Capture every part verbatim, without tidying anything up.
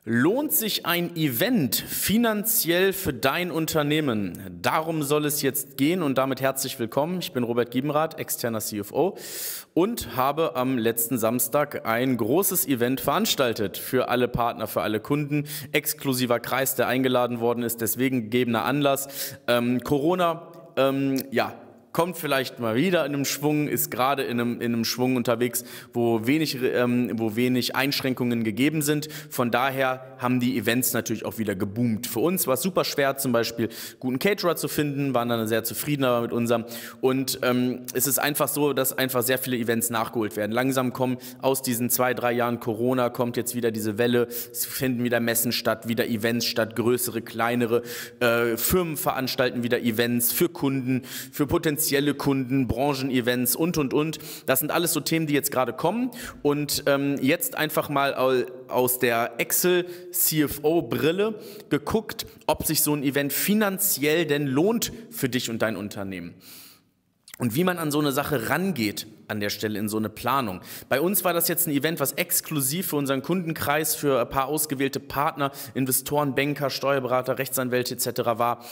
Lohnt sich ein Event finanziell für dein Unternehmen? Darum soll es jetzt gehen und damit herzlich willkommen. Ich bin Robert Giebenrath, externer C F O und habe am letzten Samstag ein großes Event veranstaltet für alle Partner, für alle Kunden. Exklusiver Kreis, der eingeladen worden ist, deswegen gegebener Anlass. Ähm, Corona, ähm, ja. kommt vielleicht mal wieder in einem Schwung, ist gerade in einem, in einem Schwung unterwegs, wo wenig, ähm, wo wenig Einschränkungen gegeben sind. Von daher haben die Events natürlich auch wieder geboomt. Für uns war es super schwer, zum Beispiel guten Caterer zu finden, waren dann sehr zufrieden mit unserem. Und ähm, es ist einfach so, dass einfach sehr viele Events nachgeholt werden. Langsam kommen aus diesen zwei, drei Jahren Corona, kommt jetzt wieder diese Welle, es finden wieder Messen statt, wieder Events statt, größere, kleinere. Äh, Firmen veranstalten wieder Events für Kunden, für potenzielle Kunden, Branchen-Events und, und, und. Das sind alles so Themen, die jetzt gerade kommen. Und ähm, jetzt einfach mal aus der Excel-C F O-Brille geguckt, ob sich so ein Event finanziell denn lohnt für dich und dein Unternehmen. Und wie man an so eine Sache rangeht, an der Stelle in so eine Planung. Bei uns war das jetzt ein Event, was exklusiv für unseren Kundenkreis, für ein paar ausgewählte Partner, Investoren, Banker, Steuerberater, Rechtsanwälte et cetera war.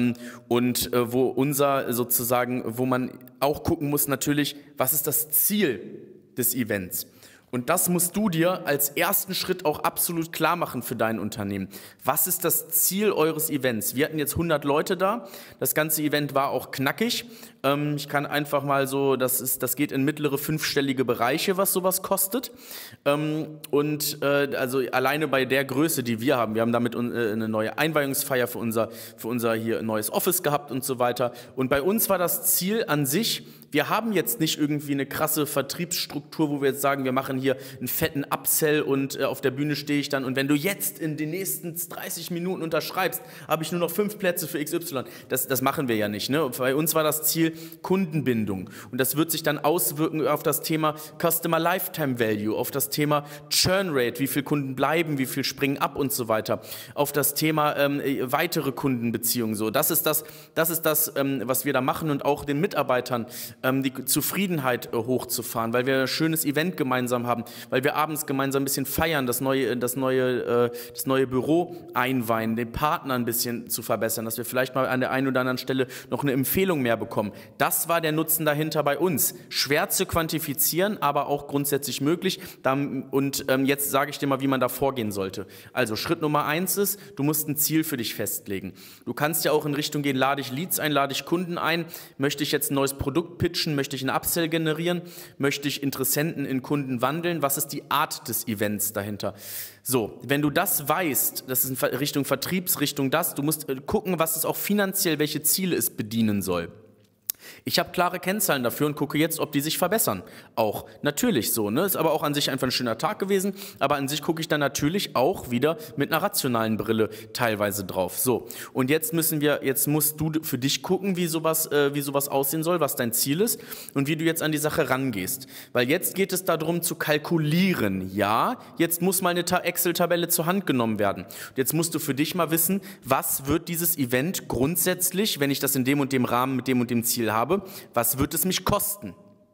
Und wo unser sozusagen, wo man auch gucken muss natürlich, was ist das Ziel des Events? Und das musst du dir als ersten Schritt auch absolut klar machen für dein Unternehmen. Was ist das Ziel eures Events? Wir hatten jetzt hundert Leute da. Das ganze Event war auch knackig. Ähm, ich kann einfach mal so, das ist, das geht in mittlere fünfstellige Bereiche, was sowas kostet. Ähm, und äh, also alleine bei der Größe, die wir haben, wir haben damit äh, eine neue Einweihungsfeier für unser, für unser hier neues Office gehabt und so weiter. Und bei uns war das Ziel an sich, wir haben jetzt nicht irgendwie eine krasse Vertriebsstruktur, wo wir jetzt sagen, wir machen hier einen fetten Upsell und äh, auf der Bühne stehe ich dann und wenn du jetzt in den nächsten dreißig Minuten unterschreibst, habe ich nur noch fünf Plätze für X Y. Das, das machen wir ja nicht. Ne? Bei uns war das Ziel Kundenbindung und das wird sich dann auswirken auf das Thema Customer Lifetime Value, auf das Thema Churn Rate, wie viele Kunden bleiben, wie viel springen ab und so weiter, auf das Thema ähm, weitere Kundenbeziehungen. So, das ist das, das, ist das ähm, was wir da machen und auch den Mitarbeitern die Zufriedenheit hochzufahren, weil wir ein schönes Event gemeinsam haben, weil wir abends gemeinsam ein bisschen feiern, das neue, das neue, das neue Büro einweihen, den Partner ein bisschen zu verbessern, dass wir vielleicht mal an der einen oder anderen Stelle noch eine Empfehlung mehr bekommen. Das war der Nutzen dahinter bei uns. Schwer zu quantifizieren, aber auch grundsätzlich möglich. Und jetzt sage ich dir mal, wie man da vorgehen sollte. Also Schritt Nummer eins ist, du musst ein Ziel für dich festlegen. Du kannst ja auch in Richtung gehen, lade ich Leads ein, lade ich Kunden ein, möchte ich jetzt ein neues Produkt pitchen, möchte ich einen Upsell generieren, möchte ich Interessenten in Kunden wandeln, was ist die Art des Events dahinter? So, wenn du das weißt, das ist in Richtung Vertriebs, Richtung das, du musst gucken, was es auch finanziell, welche Ziele es bedienen soll. Ich habe klare Kennzahlen dafür und gucke jetzt, ob die sich verbessern. Auch natürlich so, ne? Ist aber auch an sich einfach ein schöner Tag gewesen, aber an sich gucke ich dann natürlich auch wieder mit einer rationalen Brille teilweise drauf. So, und jetzt müssen wir, jetzt musst du für dich gucken, wie sowas, äh, wie sowas aussehen soll, was dein Ziel ist und wie du jetzt an die Sache rangehst. Weil jetzt geht es darum zu kalkulieren. Ja, jetzt muss mal eine Excel-Tabelle zur Hand genommen werden. Und jetzt musst du für dich mal wissen, was wird dieses Event grundsätzlich, wenn ich das in dem und dem Rahmen mit dem und dem Ziel habe, was wird es mich kosten?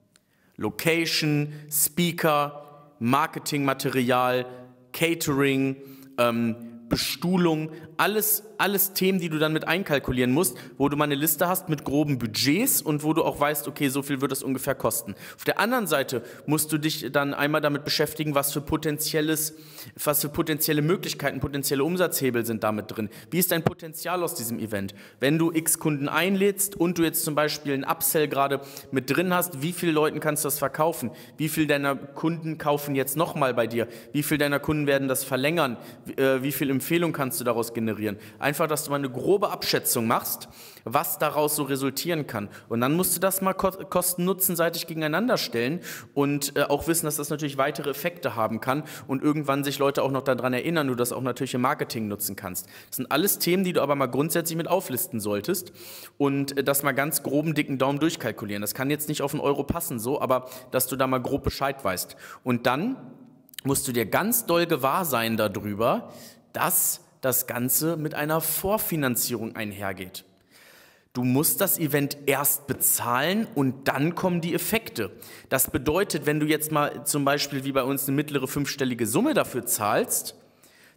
Location, Speaker, Marketingmaterial, Catering, ähm, Bestuhlung, alles, alles Themen, die du dann mit einkalkulieren musst, wo du mal eine Liste hast mit groben Budgets und wo du auch weißt, okay, so viel wird es ungefähr kosten. Auf der anderen Seite musst du dich dann einmal damit beschäftigen, was für potenzielles, was für potenzielle Möglichkeiten, potenzielle Umsatzhebel sind damit drin. Wie ist dein Potenzial aus diesem Event? Wenn du x Kunden einlädst und du jetzt zum Beispiel einen Upsell gerade mit drin hast, wie vielen Leuten kannst du das verkaufen? Wie viele deiner Kunden kaufen jetzt nochmal bei dir? Wie viele deiner Kunden werden das verlängern? Wie viel Empfehlung kannst du daraus generieren? Einfach, dass du mal eine grobe Abschätzung machst, was daraus so resultieren kann. Und dann musst du das mal kosten-nutzenseitig gegeneinander stellen und äh, auch wissen, dass das natürlich weitere Effekte haben kann und irgendwann sich Leute auch noch daran erinnern, du das auch natürlich im Marketing nutzen kannst. Das sind alles Themen, die du aber mal grundsätzlich mit auflisten solltest und äh, das mal ganz groben, dicken Daumen durchkalkulieren. Das kann jetzt nicht auf einen Euro passen, so, aber dass du da mal grob Bescheid weißt. Und dann musst du dir ganz doll gewahr sein darüber, dass das Ganze mit einer Vorfinanzierung einhergeht. Du musst das Event erst bezahlen und dann kommen die Effekte. Das bedeutet, wenn du jetzt mal zum Beispiel wie bei uns eine mittlere fünfstellige Summe dafür zahlst,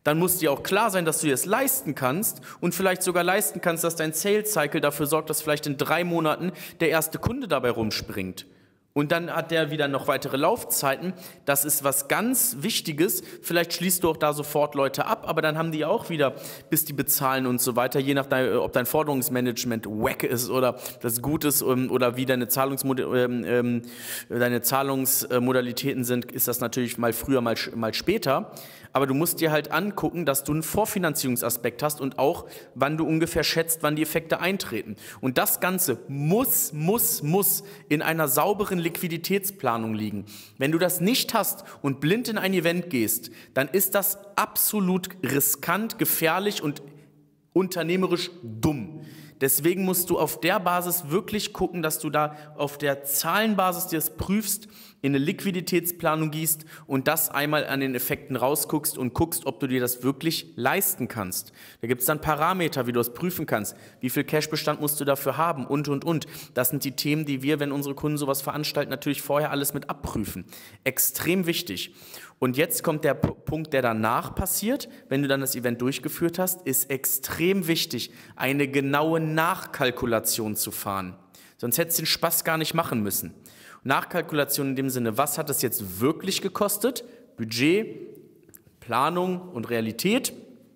dann muss dir auch klar sein, dass du dir das leisten kannst und vielleicht sogar leisten kannst, dass dein Sales Cycle dafür sorgt, dass vielleicht in drei Monaten der erste Kunde dabei rumspringt. Und dann hat der wieder noch weitere Laufzeiten. Das ist was ganz Wichtiges. Vielleicht schließt du auch da sofort Leute ab, aber dann haben die auch wieder, bis die bezahlen und so weiter, je nachdem, ob dein Forderungsmanagement wack ist oder das gut ist oder wie deine, Zahlungsmod ähm, deine Zahlungsmodalitäten sind, ist das natürlich mal früher, mal, mal später. Aber du musst dir halt angucken, dass du einen Vorfinanzierungsaspekt hast und auch, wann du ungefähr schätzt, wann die Effekte eintreten. Und das Ganze muss, muss, muss in einer sauberen Liquiditätsplanung liegen. Wenn du das nicht hast und blind in ein Event gehst, dann ist das absolut riskant, gefährlich und unternehmerisch dumm. Deswegen musst du auf der Basis wirklich gucken, dass du da auf der Zahlenbasis dir das prüfst, in eine Liquiditätsplanung gießt und das einmal an den Effekten rausguckst und guckst, ob du dir das wirklich leisten kannst. Da gibt es dann Parameter, wie du das prüfen kannst. Wie viel Cashbestand musst du dafür haben und, und, und. Das sind die Themen, die wir, wenn unsere Kunden sowas veranstalten, natürlich vorher alles mit abprüfen. Extrem wichtig. Und jetzt kommt der Punkt, der danach passiert, wenn du dann das Event durchgeführt hast, ist extrem wichtig, eine genaue Nachkalkulation zu fahren. Sonst hättest du den Spaß gar nicht machen müssen. Nachkalkulation in dem Sinne, was hat es jetzt wirklich gekostet? Budget, Planung und Realität.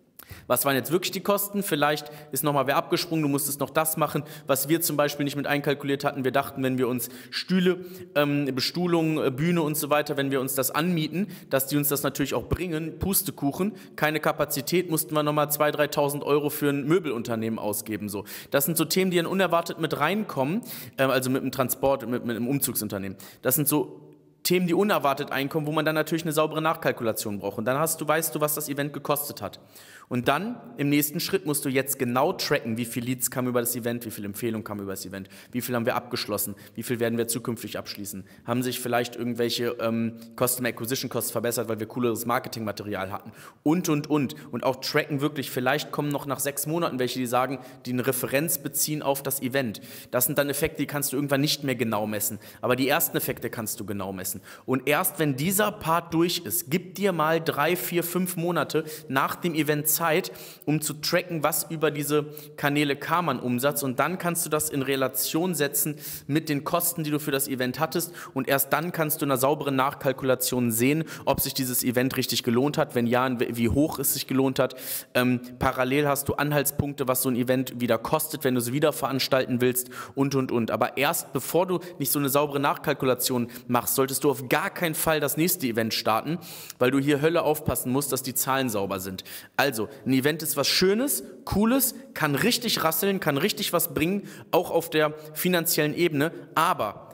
Was waren jetzt wirklich die Kosten? Vielleicht ist nochmal wer abgesprungen, du musstest noch das machen, was wir zum Beispiel nicht mit einkalkuliert hatten. Wir dachten, wenn wir uns Stühle, ähm, Bestuhlung, Bühne und so weiter, wenn wir uns das anmieten, dass die uns das natürlich auch bringen, Pustekuchen, keine Kapazität, mussten wir nochmal zweitausend, dreitausend Euro für ein Möbelunternehmen ausgeben. So. Das sind so Themen, die dann unerwartet mit reinkommen, äh, also mit dem Transport, mit, mit einem Umzugsunternehmen. Das sind so Themen, die unerwartet einkommen, wo man dann natürlich eine saubere Nachkalkulation braucht. Und dann hast du, weißt du, was das Event gekostet hat. Und dann im nächsten Schritt musst du jetzt genau tracken, wie viel Leads kamen über das Event, wie viele Empfehlungen kamen über das Event, wie viel haben wir abgeschlossen, wie viel werden wir zukünftig abschließen. Haben sich vielleicht irgendwelche ähm, Customer Acquisition Costs verbessert, weil wir cooleres Marketingmaterial hatten und, und, und. Und auch tracken wirklich, vielleicht kommen noch nach sechs Monaten welche, die sagen, die eine Referenz beziehen auf das Event. Das sind dann Effekte, die kannst du irgendwann nicht mehr genau messen. Aber die ersten Effekte kannst du genau messen. Und erst wenn dieser Part durch ist, gib dir mal drei, vier, fünf Monate nach dem Event Zeit, um zu tracken, was über diese Kanäle kam an Umsatz. Und dann kannst du das in Relation setzen mit den Kosten, die du für das Event hattest. Und erst dann kannst du in einer sauberen Nachkalkulation sehen, ob sich dieses Event richtig gelohnt hat. Wenn ja, wie hoch es sich gelohnt hat. Ähm, parallel hast du Anhaltspunkte, was so ein Event wieder kostet, wenn du es wieder veranstalten willst und, und, und. Aber erst bevor du nicht so eine saubere Nachkalkulation machst, solltest du auf gar keinen Fall das nächste Event starten, weil du hier Hölle aufpassen musst, dass die Zahlen sauber sind. Also, ein Event ist was Schönes, Cooles, kann richtig rasseln, kann richtig was bringen, auch auf der finanziellen Ebene, aber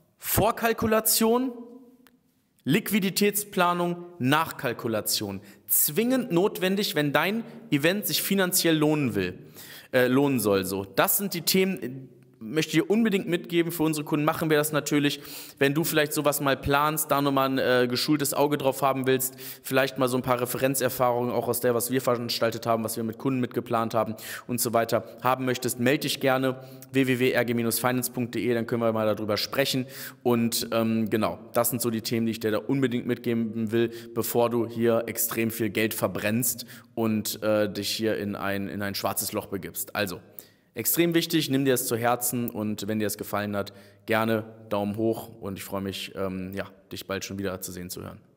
Vorkalkulation, Liquiditätsplanung, Nachkalkulation, zwingend notwendig, wenn dein Event sich finanziell lohnen will, äh, lohnen soll. So. Das sind die Themen, möchte ich dir unbedingt mitgeben, für unsere Kunden machen wir das natürlich, wenn du vielleicht sowas mal planst, da nochmal ein äh, geschultes Auge drauf haben willst, vielleicht mal so ein paar Referenzerfahrungen auch aus der, was wir veranstaltet haben, was wir mit Kunden mitgeplant haben und so weiter haben möchtest, melde dich gerne w w w punkt r g Bindestrich finance punkt de, dann können wir mal darüber sprechen und ähm, genau, das sind so die Themen, die ich dir da unbedingt mitgeben will, bevor du hier extrem viel Geld verbrennst und äh, dich hier in ein, in ein schwarzes Loch begibst. Also, extrem wichtig, nimm dir es zu Herzen und wenn dir es gefallen hat, gerne Daumen hoch und ich freue mich, ähm, ja, dich bald schon wieder zu sehen, zu hören.